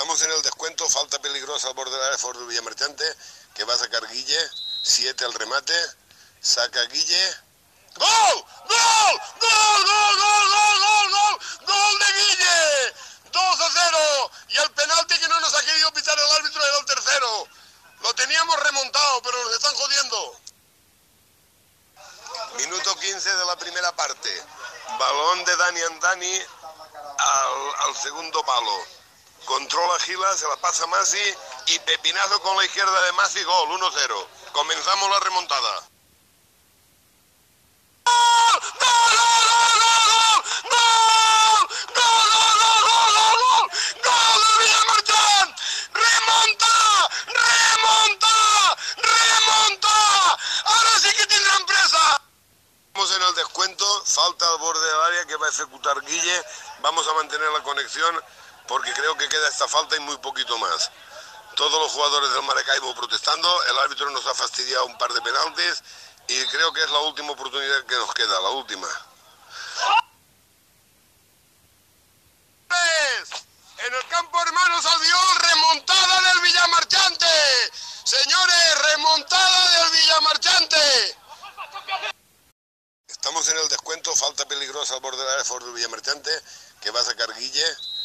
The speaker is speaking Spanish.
Estamos en el descuento, falta peligrosa al borde del área, Ford Villamarchante, que va a sacar Guille, 7 al remate, saca Guille. ¡Gol! ¡Gol! ¡Gol! ¡Gol! ¡Gol! ¡Gol! ¡Gol! ¡Gol! ¡Gol de Guille! 2-0, y el penalti que no nos ha querido pitar el árbitro era el tercero. Lo teníamos remontado, pero nos están jodiendo. Minuto 15 de la primera parte. Balón de Dani Andani al segundo palo. Controla Gila, se la pasa Masi y pepinazo con la izquierda de Masi, gol, 1-0. Comenzamos la remontada. ¡Gol! ¡Gol! ¡Gol! ¡Gol! ¡Gol! ¡Gol de Villamarchant! ¡Remonta! ¡Remonta! ¡Remonta! ¡Ahora sí que tendrán presa! Estamos en el descuento, falta al borde del área que va a ejecutar Guille. Vamos a mantener la conexión porque creo que queda esta falta y muy poquito más. Todos los jugadores del Maracaibo protestando, el árbitro nos ha fastidiado un par de penaltis y creo que es la última oportunidad que nos queda, la última. En el campo Hermanos Albiol, remontada del Villamarchante. Señores, remontada del Villamarchante. Estamos en el descuento, falta peligrosa al borde del área, Ford Villamarchante, que va a sacar Guille.